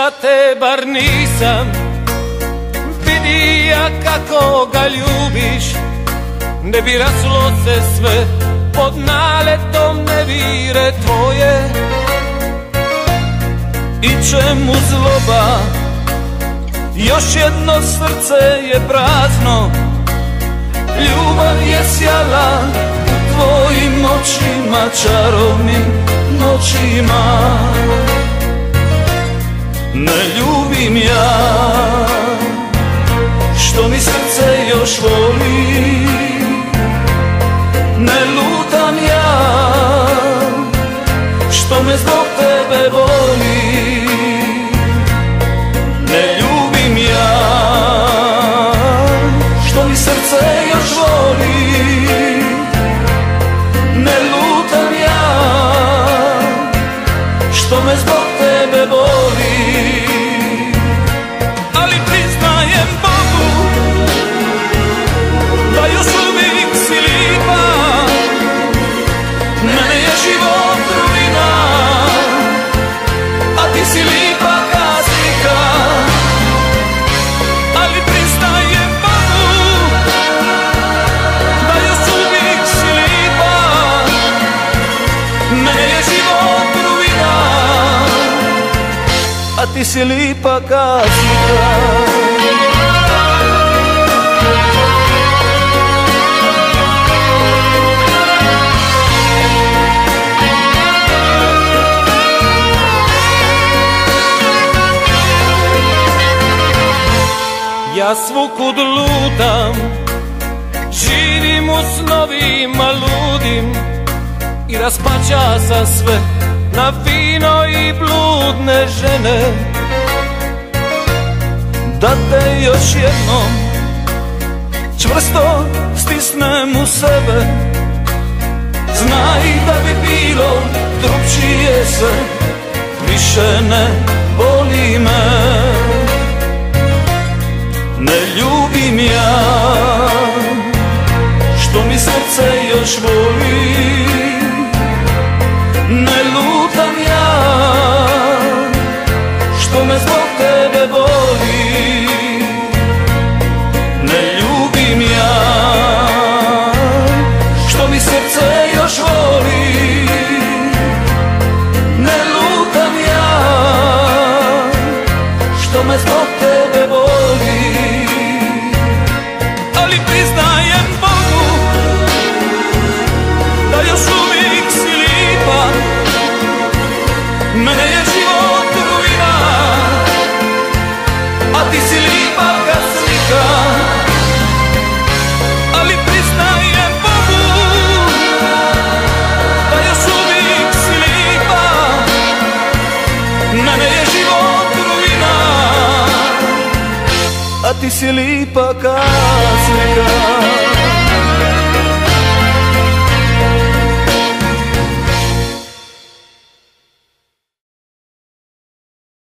za te bar nisam vidija kako ga ljubiš. Ne bi rasulo se sve pod naletom nevire tvoje. I čemu zloba, još jedno srce je prazno. Ljubav je sjala u tvojim očima, čarovnim noćima. Ne ljubim ja, što mi srce još voli. Ne lutam ja, što me zbog tebe voli. Ne ljubim ja, što mi srce još voli. Ne lutam ja, što me zbog tebe voli. Ali priznajem Bogu da još uvijek si lipa. Mene je život ruina, a ti si lipa ka slika. Ali priznajem Bogu da još uvijek si lipa. Mene je život ruina, a ti si lipa ka slika. Ja svukud lutam, živim u snovima ludim i raspača sam sve na vino i bludne žene. Da te još jednom čvrsto stisnem u sebe, znaj da bi bilo drugčije se, više ne boli me. Ne ljubim ja, što mi srce još voli. Ne lutam ja, što me zbog tebe boli. Ne ljubim ja, što mi srce još voli. Ne lutam ja, što me zbog tebe boli. Ali priznajem Bogu da još uvijek si lipa. Mene je život ruina, a ti si lipa ka slika. Ali priznajem Bogu da još uvijek si lipa. Mene je život ruina, a ti si lipa ka slika.